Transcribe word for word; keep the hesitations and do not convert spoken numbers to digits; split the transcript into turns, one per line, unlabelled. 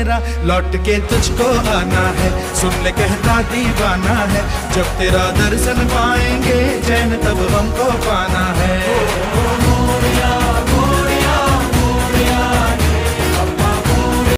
मेरा लौट के तुझको आना है, सुन ले कहता दीवाना है, जब तेरा दर्शन पाएंगे